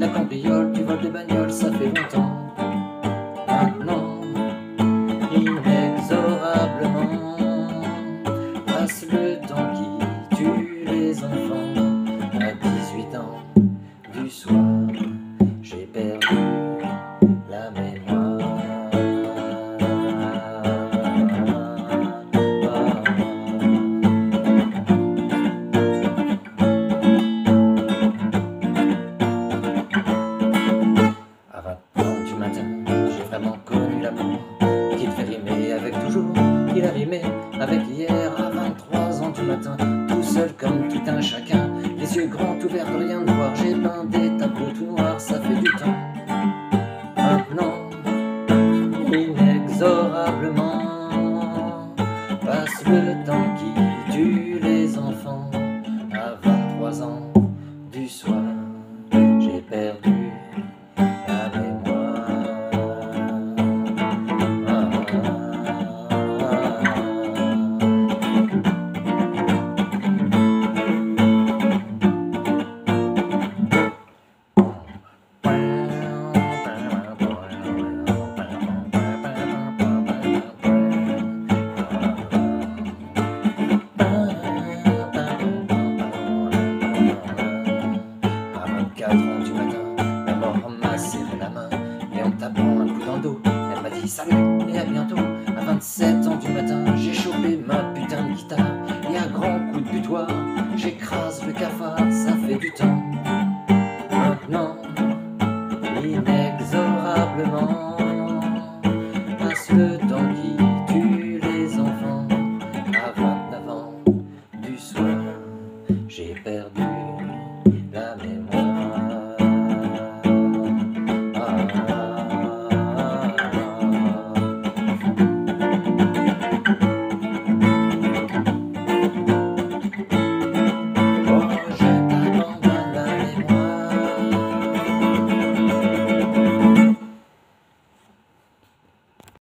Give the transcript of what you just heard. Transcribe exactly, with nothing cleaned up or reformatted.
la cambriole, tu voles des bagnoles, ça fait longtemps. Maintenant, inexorablement, passe le temps qui tue les enfants. À dix-huit ans du soir, j'ai perdu la mémoire. À vingt ans du matin, j'ai vraiment connu l'amour qui te fait rimer avec toujours. Il a rimé avec hier à vingt-trois ans du matin, tout seul comme tout un chacun, les yeux grands ouverts de rien de voir. J'ai peint des tableaux tout noirs, ça fait du temps. Maintenant, inexorablement, passe le temps qui tue les enfants. À vingt-trois ans du soir, j'ai perdu la mémoire. Ah, quatre ans du matin, la mort m'a serré la main et en me tapant un coup dans le dos, elle m'a dit salut et à bientôt. À vingt-sept ans du matin, j'ai chopé ma putain de guitare et à grands coups de butoir, j'écrase le cafard, ça fait du temps.